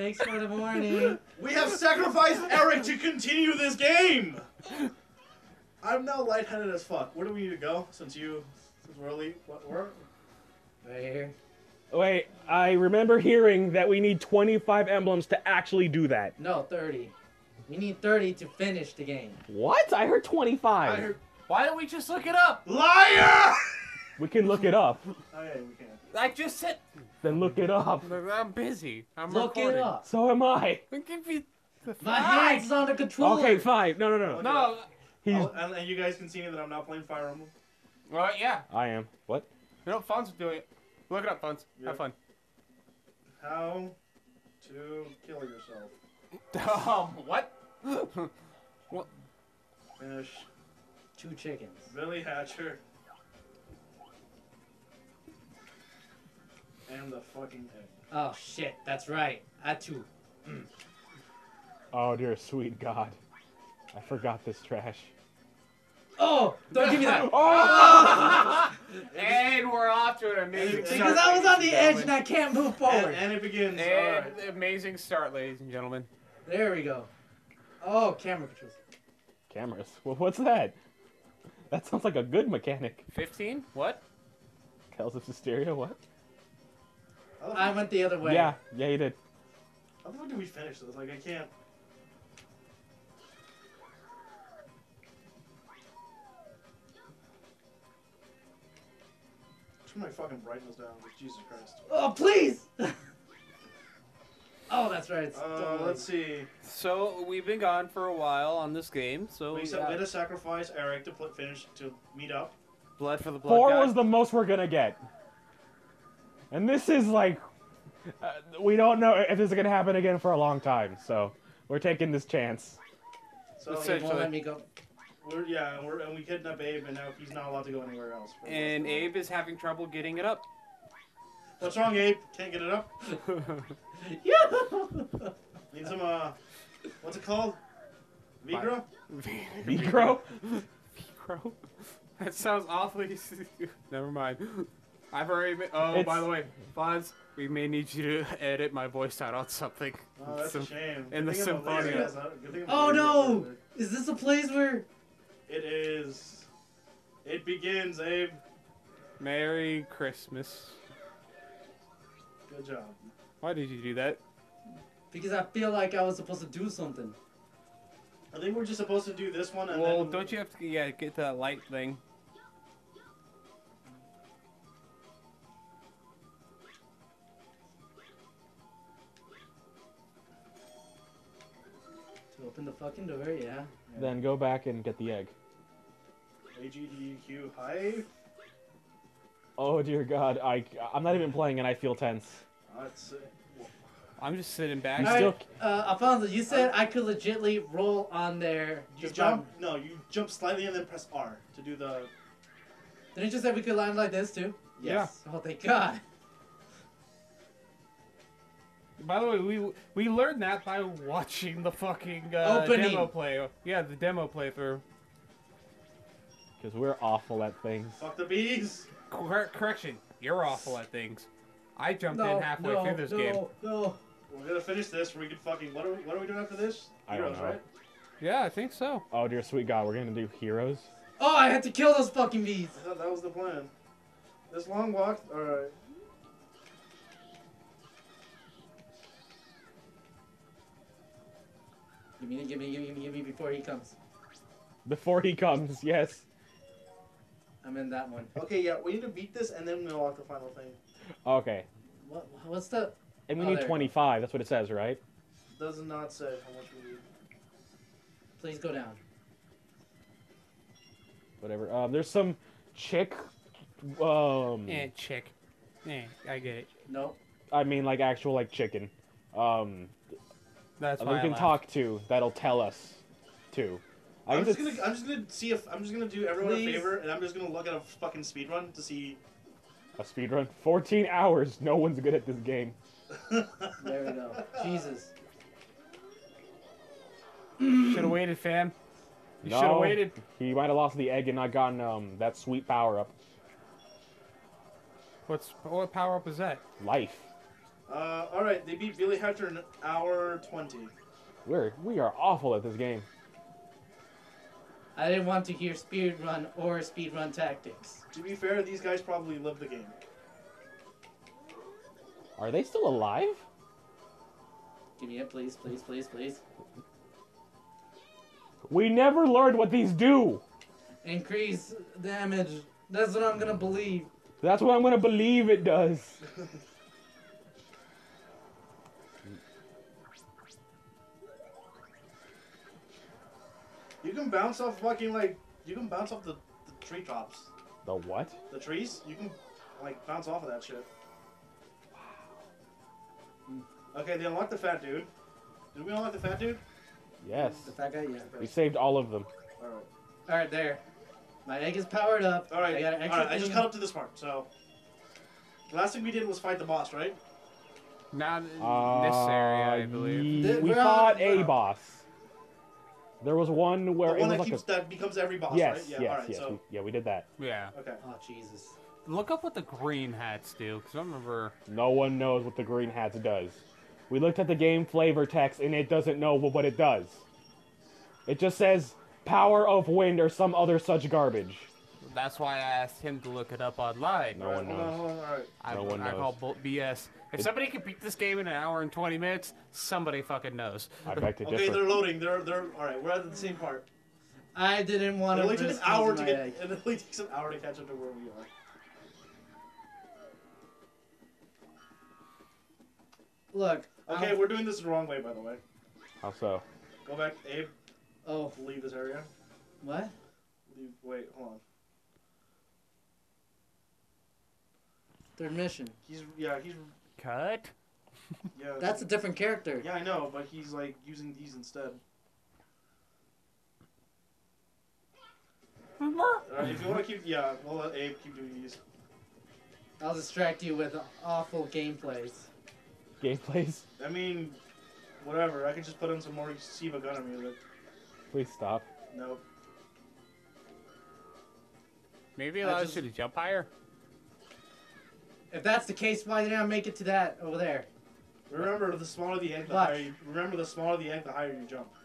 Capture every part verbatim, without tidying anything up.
Thanks for the morning. We have sacrificed Eric to continue this game. I'm now lightheaded as fuck. Where do we need to go? Since you, since we're early, what? Where? Right here. Wait, I remember hearing that we need twenty-five emblems to actually do that. No, thirty. We need thirty to finish the game. What? I heard twenty-five. I heard... Why don't we just look it up? Liar! We can look it up. Oh yeah, we can. I just said. Then look it up. I'm busy. I'm Look recording. it up. So am I. Give me the My hands is on the controller. Okay, fine. No, no, no. No. He's. Oh, and, and you guys can see me that I'm not playing Fire Emblem. Well, yeah. I am. What? You know, Fonz is doing it. Look it up, Fonz. Yeah. Have fun. How to kill yourself. Um, what? What? Finish. Two chickens. Billy Hatcher. And the fucking egg. Oh shit, that's right. I too. Mm. Oh dear sweet God. I forgot this trash. Oh! Don't give me that! Oh! And we're off to an amazing And- start. Because I was on the ladies edge and and I can't move forward. And, and it begins. And Alright. amazing start, ladies and gentlemen. There we go. Oh, camera controls. Cameras. Well, what's that? That sounds like a good mechanic. fifteen? What? Tales of Hysteria, what? How the I fuck- went the other way. Yeah, yeah, you did. How the fuck do we finish this? Like, I can't. Turn my fucking brightness down. Jesus Christ. Oh, please! Oh, that's right. It's Uh, totally- let's see. So, we've been gone for a while on this game, so... We, sa- yeah. we had to sacrifice Eric to pl- finish to meet up. Blood for the blood Four guy. was the most we're gonna get. And this is like... Uh, we don't know if this is gonna happen again for a long time, so... We're taking this chance. So Let's It say- won't let me go. we're yeah, we're and we kidnapped Abe, and now he's not allowed to go anywhere else. And Abe is having trouble getting it up. What's wrong, Abe? Can't get it up. Yeah! Need some uh, what's it called? Vigro? Micro? Micro? That sounds awfully... Never mind. I've already... Been... Oh, It's- by the way, Fonz, we may need you to edit my voice out on something. Oh, that's Some- a shame. in Good the thing I'm a laser, Symphonia. that's not- good thing I'm a Oh laser no! laser. Is this a place where... It is. It begins, Abe. Merry Christmas. Good job. Why did you do that? Because I feel like I was supposed to do something. I think we're just supposed to do this one and Well, then. don't you have to yeah, get that light thing? To open the fucking door, yeah. Then go back and get the egg. A G D Q Hive. Oh dear God, I, I'm not even playing and I feel tense. Let's I'm just sitting back. You Alright, still- uh, Alfonso, you said I could legitly roll on there. You just jump. by- No, you jump slightly and then press R to do the. Didn't you just say we could land like this too? Yes. Oh, thank God. By the way, we we learned that by watching the fucking uh, Opening. demo play. Yeah, the demo playthrough. Because we're awful at things. Fuck the bees. Cor- correction, you're awful at things. I jumped No, in halfway no, through this no, game. no. We're gonna finish this. We can fucking. What are we? What are we doing after this? I don't Heroes, know. right? Yeah, I think so. Oh dear sweet God, we're gonna do heroes? Oh, I had to kill those fucking bees. I thought that was the plan. This long walk. All right. Give me, give me, give me, give me, give me before he comes. Before he comes, yes. I'm in that one. Okay, yeah, we need to beat this and then we'll unlock the final thing. Okay. What? What's the? And we Oh, need there. twenty-five, that's what it says, right? Does not say how much we need. Please go down. Whatever. Um, there's some chick, um, Eh, chick. Eh, I get it. Nope. I mean like actual like chicken, um, That's that why we I can laughed. talk to, that'll tell us, too. I I'm guess just it's- gonna. I'm just gonna see if. I'm just gonna do everyone Please. a favor, and I'm just gonna look at a fucking speed run to see. A speedrun? fourteen hours, no one's good at this game. There we go. Jesus. Should have waited, fam. You No, should have waited. He might have lost the egg and not gotten um that sweet power up. What's what power up is that? Life. Uh, all right, they beat Billy Hatcher in an hour twenty. We're we are awful at this game. I didn't want to hear speedrun or speedrun tactics. To be fair, these guys probably live the game. Are they still alive? Give me it, please, please, please, please. We never learned what these do. Increase damage. That's what I'm gonna believe. That's what I'm gonna believe it does. You can bounce off fucking like you can bounce off the, the treetops. The what? The trees? You can like bounce off of that shit. Okay, they unlocked the fat dude. Did we unlock the fat dude? Yes. The fat guy, yeah. We saved all of them. Alright. Alright, there. My egg is powered up. Alright, I got an extra alright, I just thing. cut up to this part, so the last thing we did was fight the boss, right? Not in Uh, this area, I believe. ye- Th- we we're on- fought we're a on. boss. There was one where The it one was that like keeps a... that becomes every boss, Yes, right? Yeah, yes, alright, yes. so We, yeah, we did that. Yeah. okay. Oh, Jesus. Look up what the green hats do, because I remember. No one knows what the green hats does. We looked at the game flavor text and it doesn't know what it does. It just says power of wind or some other such garbage. That's why I asked him to look it up online. No Alright, one hold on, knows. hold on, alright. I, No one I knows. call bull- B S. If It- somebody can beat this game in an hour and twenty minutes, somebody fucking knows. I beg to Okay, differ. they're loading. They're they're alright, we're at the same part. I didn't want It to only took an risk hour losing to my get egg. it only takes an hour to catch up to where we are. Look. Okay, I'm- we're doing this the wrong way, by the way. How so? Go back, Abe. Oh, Leave this area. what? Leave. Wait, hold on. Third mission. He's yeah, he's Cut? yeah. That's a different character. Yeah, I know, but he's like using these instead. Alright, if you want to keep, yeah, we'll let Abe keep doing these. I'll distract you with awful gameplays. Gameplays? I mean, whatever. I could just put in some more Siva Gunner music. Please stop. Nope. Maybe it I allows just- you to jump higher? If that's the case, why didn't I make it to that over there? Remember, the smaller the egg, the Watch. higher. You, remember, the smaller the egg, the higher you jump.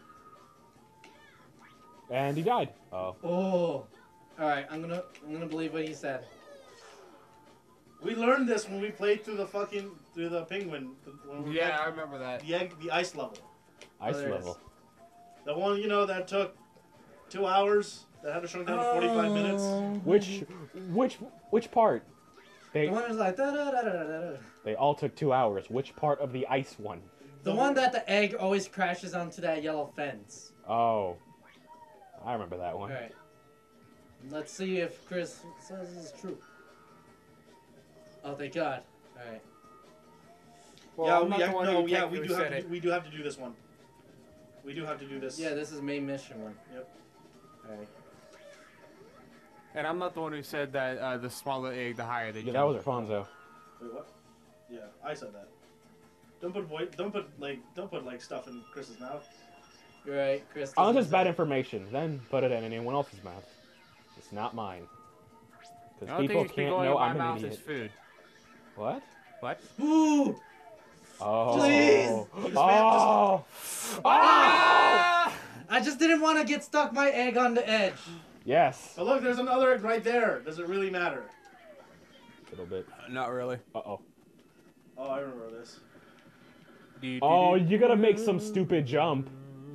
And he died. Oh. Oh. Alright, I'm gonna I'm gonna believe what he said. We learned this when we played through the fucking through the penguin. When we Yeah, I played remember that. the egg, the ice level. Ice there it level. is. The one you know that took two hours. That had to shrink down to forty-five minutes. Which, which, which part? They, The one is like da da da da da da. they all took two hours. Which part of the ice one? The one that the egg always crashes onto that yellow fence. Oh. I remember that one. Alright. Let's see if Chris says this is true. Oh, thank God. Alright. Well, yeah, I'm we, not yeah, the one no, who yeah, we technically do have said to, it. we do have to do this one. We do have to do this. Yeah, this is main mission one. Yep. Alright. And I'm not the one who said that uh, the smaller egg, the higher they Yeah, jump. that was Alfonso. Wait, what? Yeah, I said that. Don't put voice. Don't put like. Don't put like stuff in Chris's mouth. You're right, Chris. Unless doesn't it's bad say- information, then put it in anyone else's mouth. It's not mine. The Because only people thing that's been can't going know in my I'm an mouth idiot. is food. What? What? Ooh! Oh. Please! Just- Oh. Ah! I just didn't want to get stuck my egg on the edge. Yes. But look, there's another egg right there. Does it really matter? A little bit. Not really. Uh oh. Oh, I remember this. Do- do- Oh, do- you gotta make some stupid jump.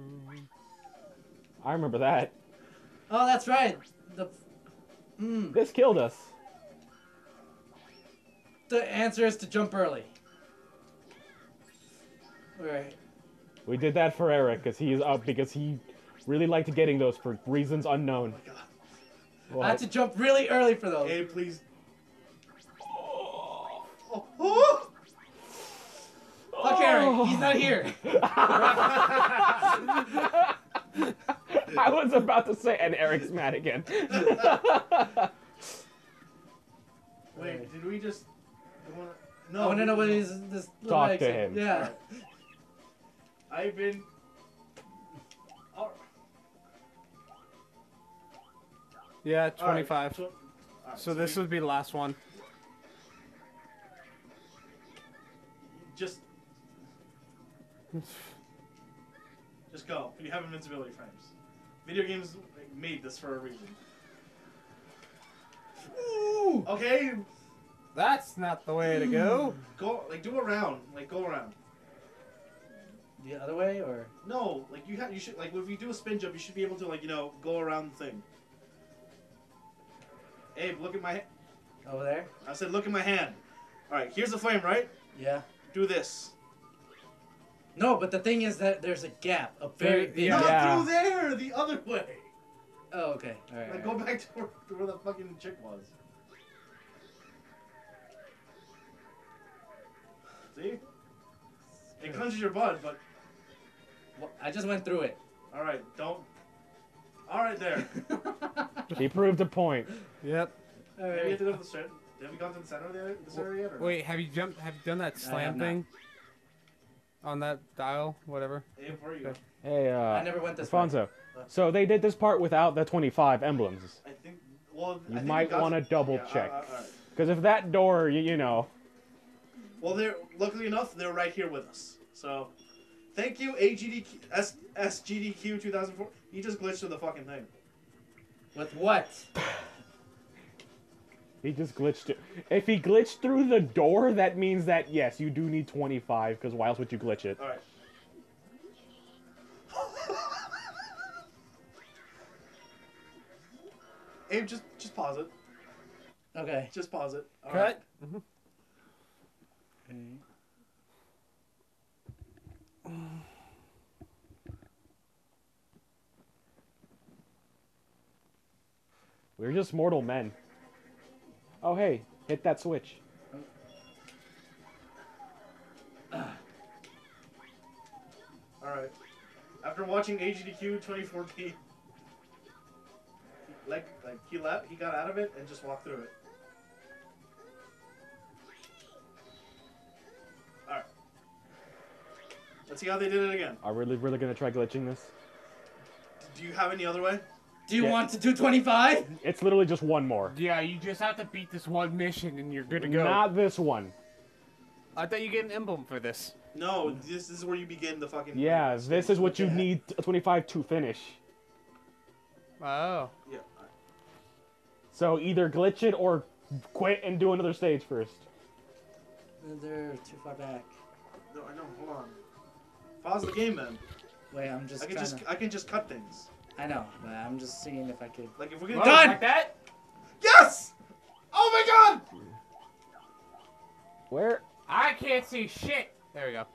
I remember that. Oh, that's right. The mm, This killed us. the answer is to jump early. Alright. We did that for Eric because he is up because he really liked getting those for reasons unknown. Oh my God. What? I had to jump really early for those. Hey, please. Oh. Oh. Fuck Eric, he's not here. I was about to say, and Eric's mad again. Wait, did we just? I wanna, no. I want to we- know what he's this. Talk like, to him. Yeah. I've been. Oh. Yeah, Alright, twenty-five. tw- alright, So this we- would be the last one. just, just go. You have invincibility frames. Video games made this for a reason. Ooh. Okay, That's not the way to go. go like do a round, like go around. The other way, or No, like you have, you should like if you do a spin jump, you should be able to like you know go around the thing. Abe, look at my. Ha- over there? I said, look at my hand. All right, here's the flame, right? Yeah. Do this. No, but the thing is that there's a gap, a very big. Yeah. Not Yeah. through there, the other way. Oh, okay. All right. Like all go right. back to where, to where the fucking chick was. See? It clenches your butt, but Well, I just went through it. all right, don't. All right, there. He proved a point. Yep. All Maybe you have right. to go to the center. Have you gone to the center of the, this area yet? Or no? Wait, have you jumped? Have you done that I slam have not. thing? On that dial, whatever. Abe, where are you? Okay. Hey, uh, I never went this way. Alfonso. So they did this part without the twenty-five emblems. I think. Well, You I think might got wanna some- double yeah, check. all right, all right. Because if that door, you, you know. Well, they're luckily enough they're right here with us. So, thank you, A G D Q, S, SGDQ two thousand four. He just glitched through the fucking thing. With what? He just glitched it. If he glitched through the door, that means that, yes, you do need twenty-five, because why else would you glitch it? All right. Abe, just just pause it. Okay. Just pause it. All Cut. right. Okay. We're just mortal men. Oh, hey, hit that switch. All right. After watching A G D Q twenty-four P, like like he left, he got out of it and just walked through it. All right. Let's see how they did it again. Are we really, really gonna try glitching this? Do you have any other way? Do you Yeah. want to do twenty-five? It's literally just one more. Yeah, you just have to beat this one mission and you're good to go. Not this one. I thought you get an emblem for this. No, this is where you begin the fucking. Yeah, this is what you Yeah. need twenty-five to finish. Oh. Yeah. So either glitch it or quit and do another stage first. They're too far back. No, I know. Hold on. Pause the game then. Wait, I'm just I can trying just to... I can just cut things. I know, but I'm just seeing if I could... Like if we're gonna. Whoa, Done! Like that? Yes! Oh my god! Where? I can't see shit. There we go.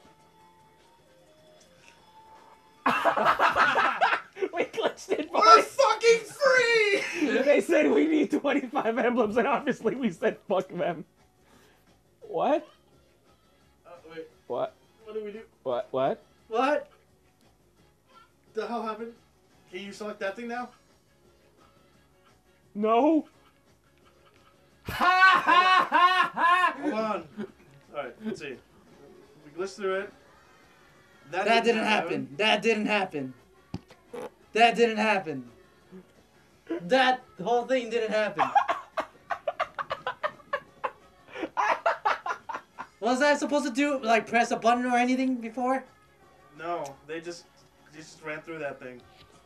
We glitched it, We're boys! fucking free! They said we need twenty-five emblems, and obviously we said fuck them. What? Uh, wait, What? what do we do? What? What? What? The hell happened? Can you select that thing now? No? Ha ha ha ha! Hold on. Alright, let's see. We glitched through it. That didn't happen. That didn't happen. That didn't happen. That whole thing didn't happen. Was I supposed to do, like, press a button or anything before? No, they just they just ran through that thing.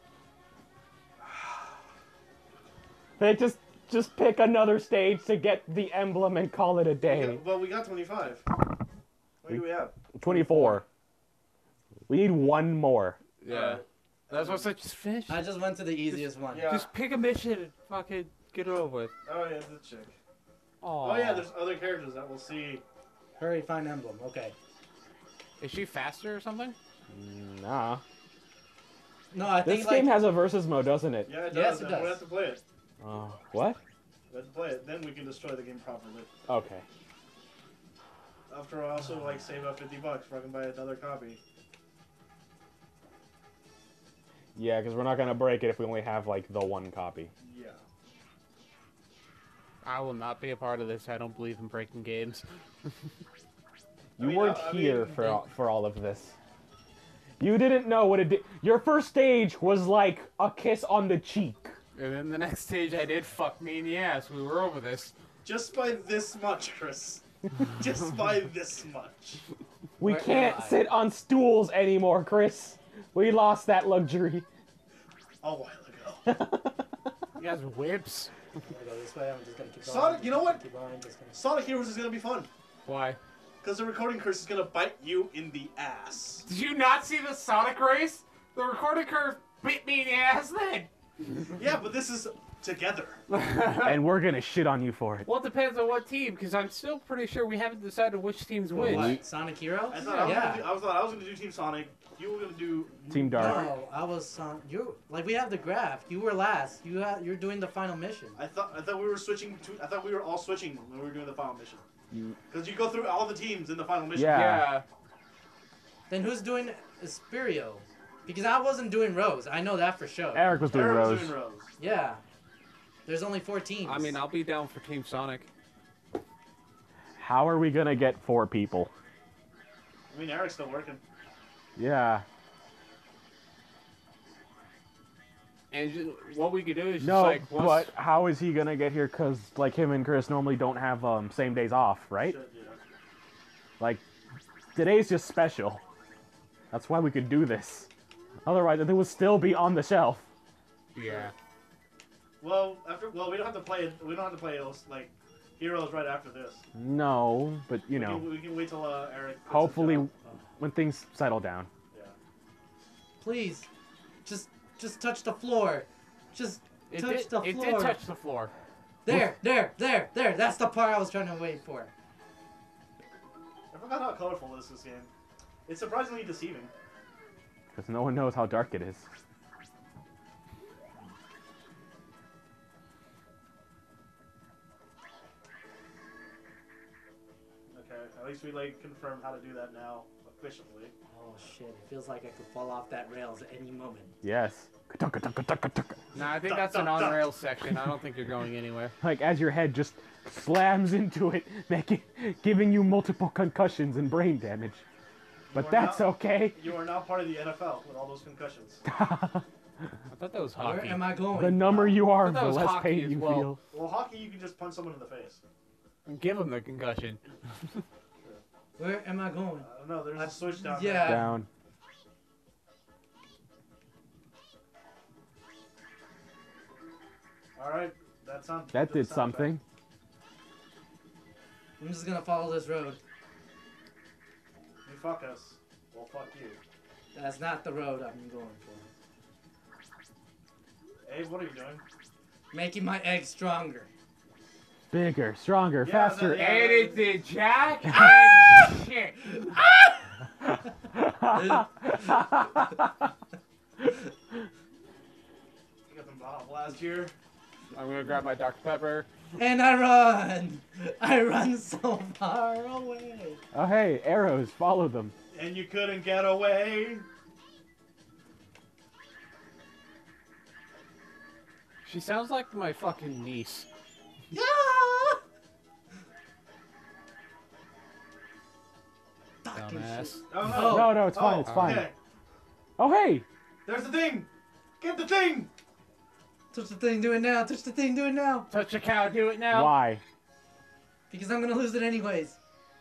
They just just pick another stage to get the emblem and call it a We day. got- well, we got twenty-five. What do we have? twenty-four. We need one more. Yeah. That's what's I just finish. I just went to the easiest one. Yeah. Just pick a mission and fucking get it over with. Oh yeah, the chick. Aww. Oh yeah, there's other characters that we'll see. Hurry, find emblem. Okay. Is she faster or something? Nah. No, I This think, game like... has a versus mode, doesn't it? Yeah, it does. Yes, it and does. We have to play it. Uh, what? We have to play it. Then we can destroy the game properly. Okay. After I also like save up fifty bucks so I can buy another copy. Yeah, because we're not gonna break it if we only have like the one copy. Yeah. I will not be a part of this. I don't believe in breaking games. You I mean, weren't I- I here mean, for they- all, for all of this. You didn't know what it did. Your first stage was like a kiss on the cheek. And then the next stage I did fuck me in the ass. We were over this. Just by this much, Chris. Just by this much. We Where am can't I? sit on stools anymore, Chris. We lost that luxury. A while ago. You guys are whips. I'm gonna go this way. I'm just gonna keep going. Sonic, you know what? Keep going. Just gonna... Sonic Heroes is gonna be fun. Why? Because the recording curse is gonna bite you in the ass. Did you not see the Sonic race? The recording curve bit me in the ass then. Yeah, but this is together. And we're gonna shit on you for it. Well, it depends on what team, because I'm still pretty sure we haven't decided which teams win. What? Sonic Heroes? I thought I was, Yeah. gonna do, I was thought I was gonna do Team Sonic. You were gonna do. Team Dark. No, I was on. You like we have the graph. You were last. You ha you're doing the final mission. I thought I thought we were switching to. I thought we were all switching when we were doing the final mission. Because you go through all the teams in the final mission. Yeah. Yeah. Then who's doing Esperio? Because I wasn't doing Rose. I know that for sure. Eric was doing Eric was Rose. doing Rose. Yeah. There's only four teams. I mean, I'll be down for Team Sonic. How are we gonna get four people? I mean, Eric's still working. Yeah. And ju- what we could do is just No, like, once- but how is he gonna get here? Cause like him and Chris normally don't have um same days off, right? Shit, yeah. Like today's just special. That's why we could do this. Otherwise, it would still be on the shelf. Yeah. Well, after well, we don't have to play it. We don't have to play those like Heroes right after this. No, but you We know, can, we can wait till uh, Eric. puts his hopefully job. when things settle down. Yeah. Please, just just touch the floor. Just It touch did, the it floor. did touch the floor. There, there, there, there. That's the part I was trying to wait for. I forgot how colorful is this game. It's surprisingly deceiving. Because no one knows how dark it is. Okay, at least we like confirmed how to do that now efficiently. Oh shit! It feels like I could fall off that rails at any moment. Yes. Nah, I think Duck, that's an duck, duck. on-rail section. I don't think you're going anywhere. Like as your head just slams into it, making, giving you multiple concussions and brain damage. But You are that's now- okay. You are now part of the N F L with all those concussions. I thought that was Where hockey. am I going? The number you are, thought that the was less hockey pain as you well. feel. Well, hockey, you can just punch someone in the face. Give him the concussion. Where am I going? I don't know. There's I- a switch down yeah. there. Down. All right, that sounds. That did something. I'm just gonna follow this road. You fuck us. Well, fuck you. That's not the road I'm going for. Abe, what are you doing? Making my eggs stronger. Bigger, stronger, Yeah, faster. that- yeah. And it did Jack and shit. You got them Baja Blast here. I'm gonna grab my Doctor Pepper. And I run. I run so far away. Oh hey, arrows, follow them. And you couldn't get away. She sounds like my fucking niece. Yeah. Fucking Dumbass. shit. Oh Oh. No, no, it's fine, Oh, it's fine. Okay. Oh hey! There's the thing. Get the thing. Touch the thing, do it now. Touch the thing, do it now. Touch a cow, do it now. Why? Because I'm gonna lose it anyways.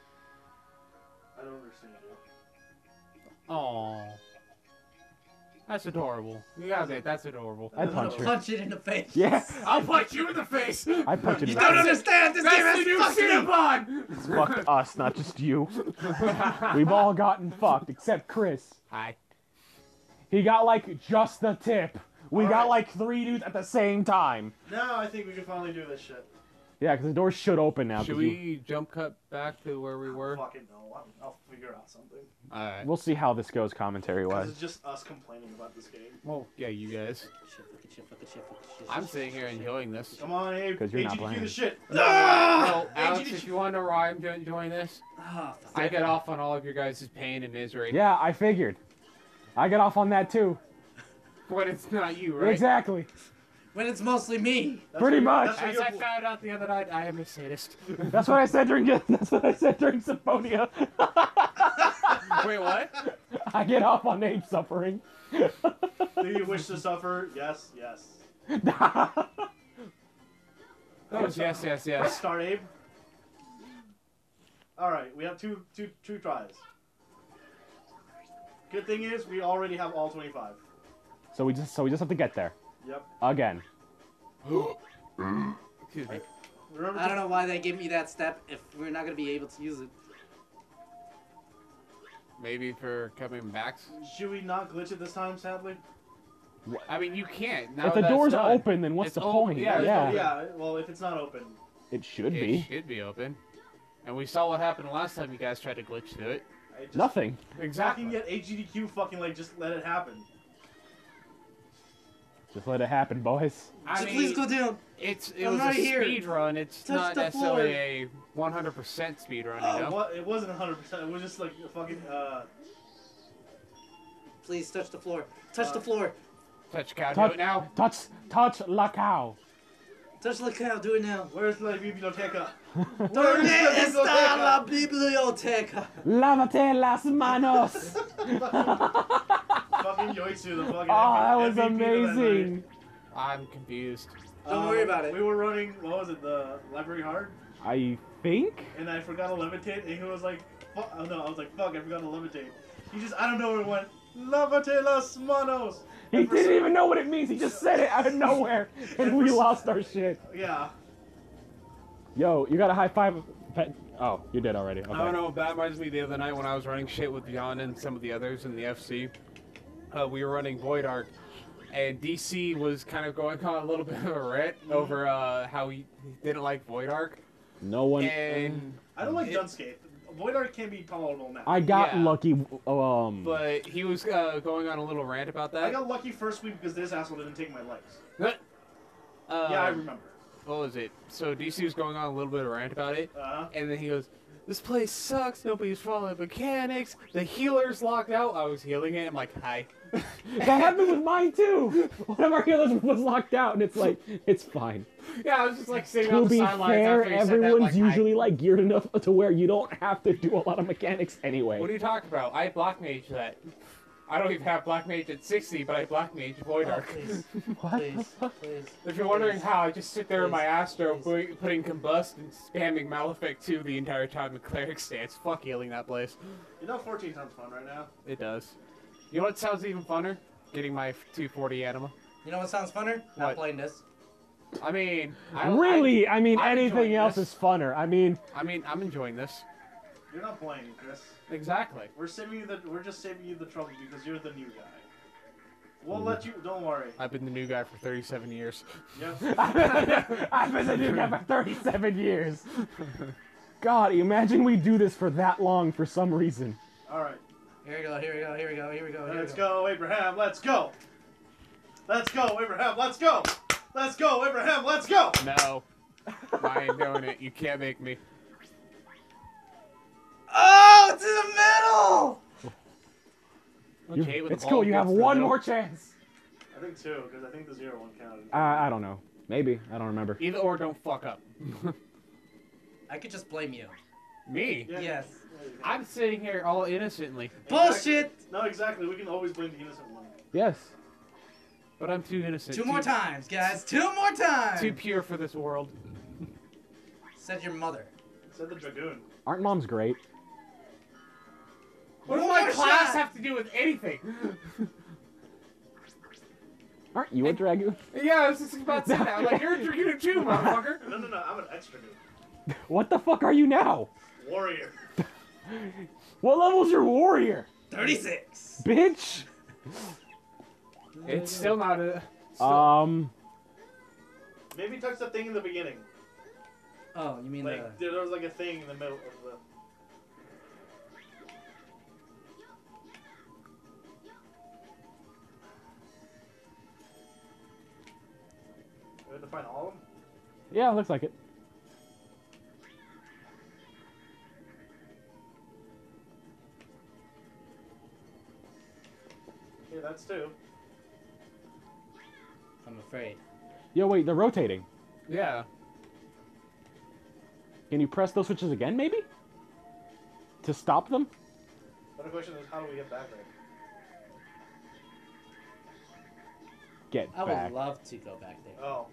I don't understand you. Aww. That's adorable. You gotta admit, that's adorable. I'd I'm gonna punch her. punch it in the face. Yeah, I'll punch you in the face! I'd punch it in You the don't face. understand. This game That's has the new fucked me. Cinnabon! It's fucked us, not just you. We've all gotten fucked, except Chris. Hi. He got like just the tip. We All got right. like three dudes at the same time. Now I think we can finally do this shit. Yeah, because the doors should open now. Should 'cause you- we jump cut back to where we were? Fucking no. I'll, I'll figure out something. Alright. We'll see how this goes commentary Because wise. it's just us complaining about this game. Well, yeah, you guys. Shit, fuck it, shit, fuck it, shit, fuck it, shit, I'm shit, sitting shit, here shit. enjoying this. Come on, Abe. 'Cause you're not A G D Q playing. the shit. Well, A G Alex, D Q if you want to know why I'm doing- enjoying this, Ah, fuck. I get off on all of your guys' pain and misery. Yeah, I figured. I get off on that too. When it's not you, right? Exactly. When it's mostly me. That's Pretty what- much. that's what As you're- I found out the other night, I am a sadist. That's what I said during. That's what I said during Symphonia. Wait, what? I get off on Abe's suffering. Do you wish to suffer? Yes, yes. Oh, yes, yes, Let's yes. start, Abe. All right, we have two, two, two tries. Good thing is, we already have all twenty-five. So we just so we just have to get there Yep. again. Excuse me. Remember I don't know why they gave me that step if we're not gonna be able to use it. Maybe for coming back. Should we not glitch it this time, sadly? I mean, you can't. Now If the that's door's done. open, then what's It's the open, point? yeah, it's yeah. open. Yeah, well, if it's not open. It should It be. should be open. And we saw what happened last time you guys tried to glitch through it. I just Nothing. Fucking get H G D Q fucking, like, just let it happen. Just let it happen, boys. I So mean, please go down. it's it I'm was right a here. speed run. It's Touch not the necessarily floor. a one hundred percent speed run. Oh, You know? what? It wasn't one hundred percent. It was just, like, a fucking, uh... Please touch the floor. Touch Uh, the floor. Touch cow. Do Touch, it now. touch, touch la cow. Touch the cow. Do it now. Where's la biblioteca? ¿Dónde está la biblioteca? Lávate las manos. Fucking Yoitsu, the fucking Oh, that was M V P of that amazing. I'm confused. night. Don't worry about it. We were running, what was it, the Library Hard? I think. And I forgot to levitate, and he was like, fuck, oh no, I was like, fuck, I forgot to levitate. He just, I don't know where it went. Lávate las manos. He And for didn't some- even know what it means. He just said it out of nowhere, and we lost our shit. Yeah. Yo, you got a high five. Pet. Oh, you did already. Okay. I don't know. That reminds me the other night when I was running shit with Jan and some of the others in the F C. Uh, we were running Void Arc, and D C was kind of going on a little bit of a rant over uh, how he, he didn't like Void Arc. No one. And I don't like it- Dunscape. Void Art can be tolerable now. I got Yeah. lucky. Um. But he was uh, going on a little rant about that. I got lucky first week because this asshole didn't take my legs. Uh, Yeah, I remember. What was it? So D C was going on a little bit of a rant about it, Uh-huh. and then he goes, "This place sucks. Nobody's following mechanics. The healer's locked out." I was healing it. I'm like, "Hi." That happened with mine too. One of our healers was locked out, and it's like, it's fine. Yeah, I was just like sitting To on the be sidelines fair, after he said that, everyone's like, "Hi." usually like geared enough to where you don't have to do a lot of mechanics anyway. What are you talking about? I black mage that. I don't even have black mage at sixty, but I black mage Void Oh, Arc. please, What? please, please. If you're wondering please. how, I just sit there in my Please, Astro please. pu- putting Combust and spamming Malefic two the entire time in Cleric stance. Fuck healing that place. You know fourteen sounds fun right now. It does. You know what sounds even funner? Getting my two forty anima. You know what sounds funner? Not What? playing this. I mean, I, Really? I, mean, I'm anything enjoying else this. is funner. I mean, I, I mean, I'm enjoying this. You're not playing, Chris. Exactly. We're saving you the. We're just saving you the trouble because you're the new guy. We'll let you. Don't worry. I've been the new guy for thirty-seven years. Yep. I've been the new guy for thirty-seven years. God, imagine we do this for that long for some reason. All right. Here we go, here we go, here we go, here we go. Here Let's we go. go, Abraham. Let's go. Let's go, Abraham. Let's go. Let's go, Abraham. Let's go. No. I ain't doing it. You can't make me. Oh, it's in the middle! You- Okay, with it's the cool. ball You have gets to the one middle. more chance. I think two, because I think the zero one counted. Uh, I don't know. Maybe. I don't remember. Either or, don't fuck up. I could just blame you. Me? Yeah. Yes. Yeah, you can. I'm sitting here all innocently, Bullshit! No, exactly. We can always blame the innocent one. Yes. but I'm too innocent. Two too, more times, guys. Two more times! Too pure for this world. Said your mother. Said the dragoon. Aren't moms great? What does One my more class shot. have to do with anything? Aren't you a dragoon? Yeah, I was just about to say that. I'm like, you're a dragoon too, motherfucker. No, no, no. I'm an extra dragoon. What the fuck are you now? Warrior. What level's your warrior? thirty-six. Bitch! It's still not a. Still, Um, Maybe touch the thing in the beginning. Oh, you mean Like the... there was like a thing in the middle of the. We have to find all of them. yeah, looks like it. Yeah, that's two. I'm afraid. Yo, wait, they're rotating. yeah. Can you press those switches again, maybe? To stop them? But the question is, how do we get back there? Get I back. would love to go back there. Oh.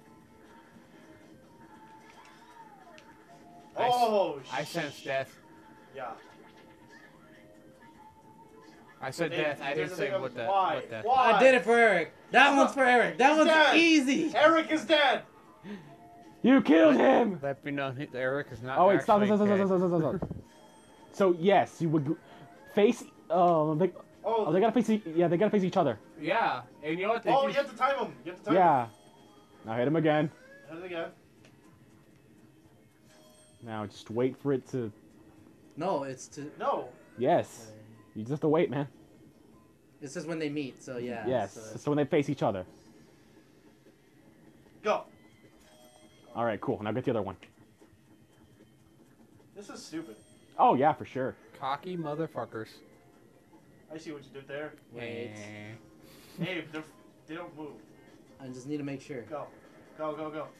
I s- Oh, I sh- sense death. Yeah. I said Hey, death. I here's didn't the say thing what of- the Why? what death. Why? I did it for Eric. That one's for Eric. That one's Dead. easy. Eric is dead. You killed him! Let me know Eric is not. Oh wait, stop, actually stop, stop, dead. stop, stop, stop, stop. So yes, you would g- face. Oh, they, Oh, oh, they gotta face. E- yeah, they gotta face each other. Yeah, and you know what? They oh, just- you have to time him. You have to time Yeah. Now hit him again. him. Hit it again. Now just wait for it to. No, it's to. No. Yes. You just have to wait, man. It says when they meet. So yeah. Yes. so- So when they face each other. Go. All right, cool. Now get the other one. This is stupid. Oh yeah, for sure. cocky motherfuckers. I see what you did there. Wait. Eh. Hey, they're, they don't move. I just need to make sure. Go. Go, go, go.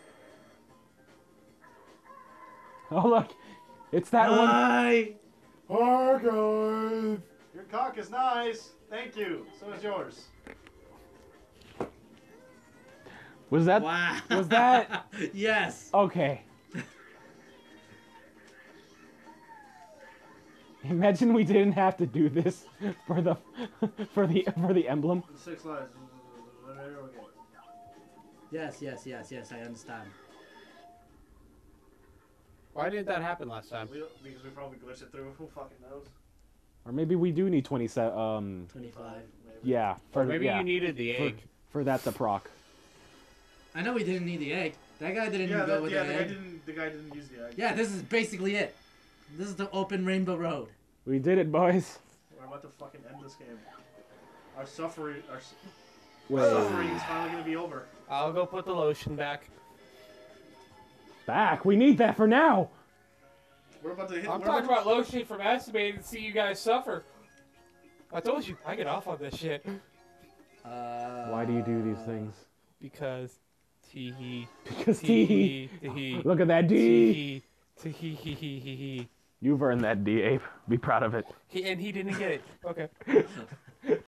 Oh look, it's that one. Hi. Oh god. Your cock is nice. Thank you. So is yours. Was that? Wow. Was that? Yes. Okay. Imagine we didn't have to do this for the for the for the emblem. Six lives. Okay. Yes, yes, yes, yes. I understand. Why didn't that happen last time? We, because we probably glitched it through. Who fucking knows? Or maybe we do need twenty-seven. Um. Twenty-five. Maybe. Yeah. For Or maybe yeah, you needed the for, egg. for that to proc. I know we didn't need the egg. That guy didn't Yeah, even go that, with yeah. the The guy egg. didn't. The guy didn't use the egg. Yeah, this is basically it. This is the open Rainbow Road. We did it, boys. We're about to fucking end this game. Our suffering. Our su- Wait. suffering is finally gonna be over. I'll go put the lotion back. Back. We need that for now. We're about to hit. I'm we're talking about about lotion for masturbating to see you guys suffer. I told you, I get off on this shit. Uh, Why do you do these things? Because tee hee. Because Tee T. hee. Tee hee. Look at that Tee D. hee. Tee hee hee hee hee hee. You've earned that D, Ape. Be proud of it. He and he didn't get it. Okay.